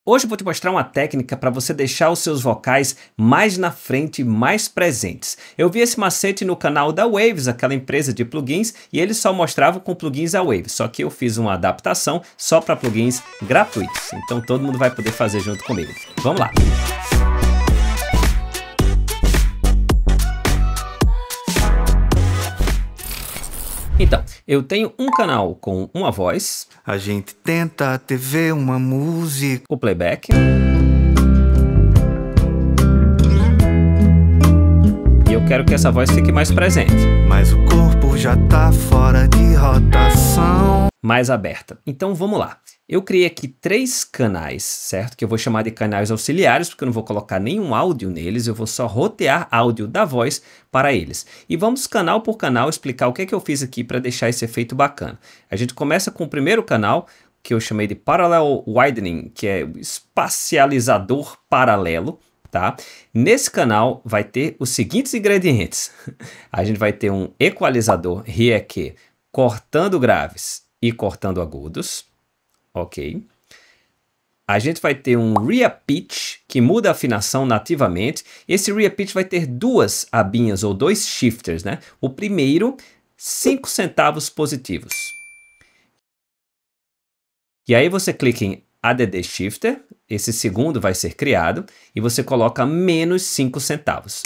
Hoje eu vou te mostrar uma técnica para você deixar os seus vocais mais na frente, mais presentes. Eu vi esse macete no canal da Waves, aquela empresa de plugins, e eles só mostravam com plugins da Waves, só que eu fiz uma adaptação só para plugins gratuitos. Então todo mundo vai poder fazer junto comigo. Vamos lá! Então, eu tenho um canal com uma voz. A gente tenta TV, uma música. O playback. E eu quero que essa voz fique mais presente. Mas o corpo já tá fora de rotação. Mais aberta. Então vamos lá. Eu criei aqui 3 canais, certo? Que eu vou chamar de canais auxiliares, porque eu não vou colocar nenhum áudio neles, eu vou só rotear áudio da voz para eles. E vamos canal por canal explicar o que é que eu fiz aqui para deixar esse efeito bacana. A gente começa com o primeiro canal, que eu chamei de Parallel Widening, que é o espacializador paralelo, tá? Nesse canal vai ter os seguintes ingredientes. A gente vai ter um equalizador RIEQ cortando graves e cortando agudos. Ok. A gente vai ter um Rear-Pitch, que muda a afinação nativamente. Esse Rear-Pitch vai ter 2 abinhas, ou 2 shifters, né? O primeiro, 5 centavos positivos. E aí você clica em ADD Shifter, esse segundo vai ser criado, e você coloca menos 5 centavos.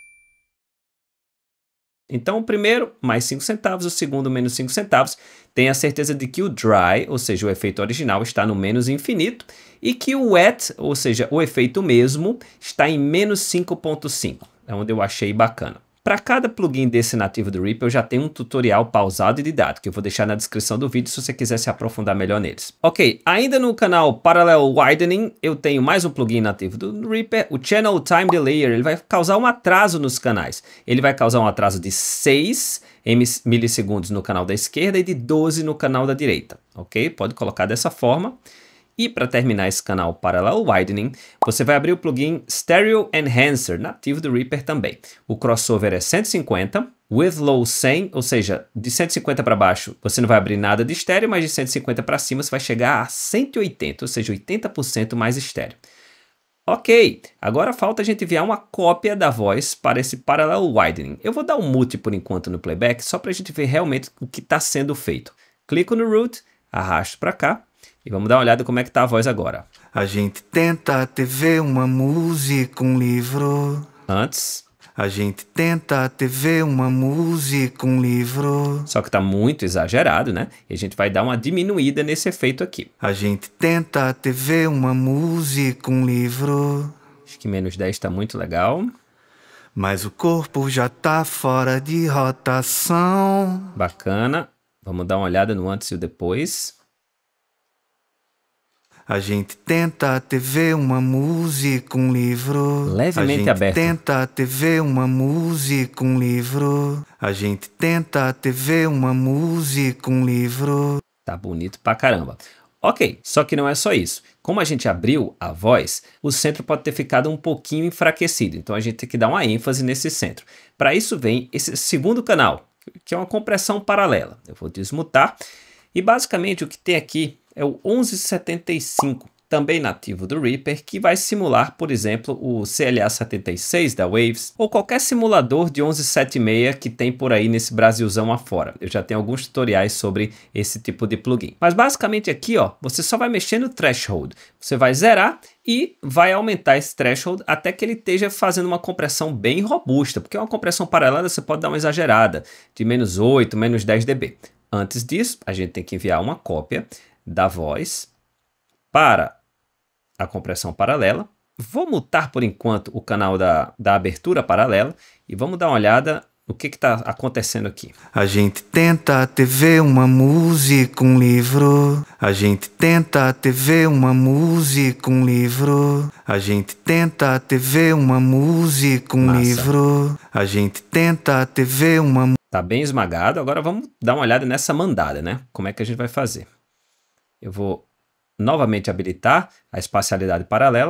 Então, o primeiro, mais 5 centavos, o segundo, menos 5 centavos. Tenha certeza de que o dry, ou seja, o efeito original, está no menos infinito, e que o wet, ou seja, o efeito mesmo, está em menos 5.5. É onde eu achei bacana. Para cada plugin desse nativo do Reaper, eu já tenho um tutorial pausado e didático, que eu vou deixar na descrição do vídeo se você quiser se aprofundar melhor neles. Ok, ainda no canal Parallel Widening, eu tenho mais um plugin nativo do Reaper, o Channel Time Delayer. Ele vai causar um atraso nos canais. Ele vai causar um atraso de 6 milissegundos no canal da esquerda e de 12 no canal da direita. Ok? Pode colocar dessa forma. E para terminar esse canal Parallel Widening, você vai abrir o plugin Stereo Enhancer, nativo do Reaper também. O crossover é 150, with low 100, ou seja, de 150 para baixo você não vai abrir nada de estéreo, mas de 150 para cima você vai chegar a 180, ou seja, 80% mais estéreo. Ok, agora falta a gente enviar uma cópia da voz para esse Parallel Widening. Eu vou dar um mute por enquanto no playback, só para a gente ver realmente o que está sendo feito. Clico no root, arrasto para cá. E vamos dar uma olhada como é que tá a voz agora. A gente tenta TV, uma música, um livro. Antes. A gente tenta TV, uma música, um livro. Só que tá muito exagerado, né? E a gente vai dar uma diminuída nesse efeito aqui. A gente tenta TV, uma música, um livro. Acho que menos 10 tá muito legal. Mas o corpo já tá fora de rotação. Bacana. Vamos dar uma olhada no antes e o depois. A gente tenta TV, uma música, um livro. Levemente aberto. A gente tenta TV, uma música, um livro. A gente tenta TV, uma música, um livro. Tá bonito pra caramba. Ok, só que não é só isso. Como a gente abriu a voz, o centro pode ter ficado um pouquinho enfraquecido. Então a gente tem que dar uma ênfase nesse centro. Para isso vem esse segundo canal, que é uma compressão paralela. Eu vou desmutar. E basicamente o que tem aqui é o 1175, também nativo do Reaper, que vai simular, por exemplo, o CLA76 da Waves, ou qualquer simulador de 1176 que tem por aí nesse Brasilzão afora. Eu já tenho alguns tutoriais sobre esse tipo de plugin. Mas basicamente aqui, ó, você só vai mexer no threshold. Você vai zerar e vai aumentar esse threshold até que ele esteja fazendo uma compressão bem robusta, porque uma compressão paralela você pode dar uma exagerada, de menos 8, menos 10 dB. Antes disso, a gente tem que enviar uma cópia da voz para a compressão paralela. Vou mutar por enquanto o canal da abertura paralela e vamos dar uma olhada no que está acontecendo aqui. A gente tenta TV, uma música, um livro. A gente tenta TV, uma música, um livro. A gente tenta TV, uma música, um livro. A gente tenta TV, uma... Tá bem esmagado. Agora vamos dar uma olhada nessa mandada, né? Como é que a gente vai fazer? Eu vou novamente habilitar a espacialidade paralela.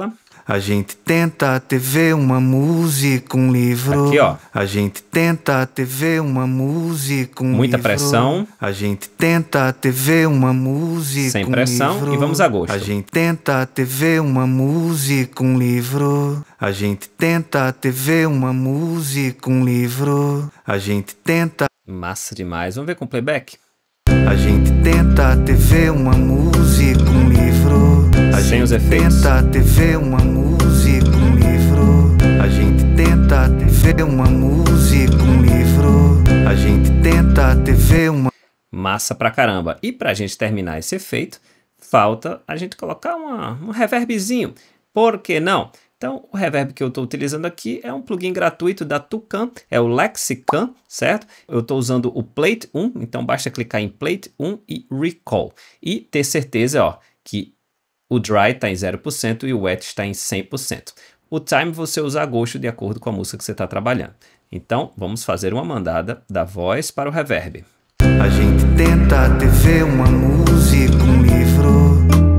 A gente tenta a TV, uma música, um livro. Aqui, ó. A gente tenta a TV, uma música, um livro. Muita pressão. A gente tenta a TV, uma música, Sem pressão. livro. E vamos a gosto. A gente tenta a TV, uma música, um livro. A gente tenta a TV, uma música, um livro. A gente tenta. Massa demais. Vamos ver com playback? A gente tenta a TV, uma música, um livro. A Sem gente os efeitos. tenta a TV, uma música, um livro. A gente tenta a TV, uma música, um livro. A gente tenta a TV, uma. Massa pra caramba. E pra gente terminar esse efeito, falta a gente colocar um reverbzinho. Por que não? Então, o reverb que eu estou utilizando aqui é um plugin gratuito da Tucan, é o Lexicon, certo? Eu estou usando o Plate 1, então basta clicar em Plate 1 e Recall. E ter certeza, ó, que o Dry está em 0% e o Wet está em 100%. O Time você usa a gosto de acordo com a música que você está trabalhando. Então, vamos fazer uma mandada da voz para o reverb. A gente tenta a TV, uma música, um livro.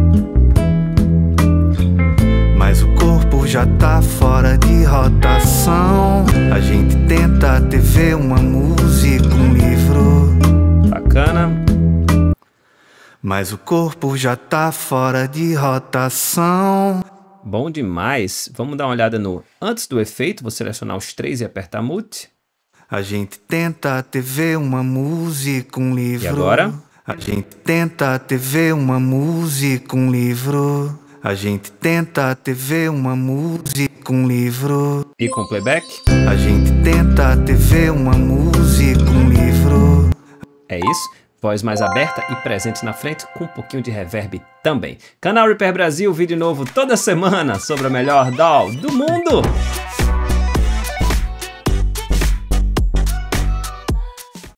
Mas o corpo já tá fora de rotação. A gente tenta a TV, uma música, um livro. Bacana. Mas o corpo já tá fora de rotação. Bom demais. Vamos dar uma olhada no antes do efeito. Vou selecionar os três e apertar Mute. A gente tenta a TV, uma música, um livro. E agora? A gente tenta a TV, uma música, um livro. A gente tenta a TV, uma música, um livro. E com playback? A gente tenta a TV, uma música, um livro. É isso. Voz mais aberta e presente na frente, com um pouquinho de reverb também. Canal Repair Brasil, vídeo novo toda semana sobre a melhor DAW do mundo.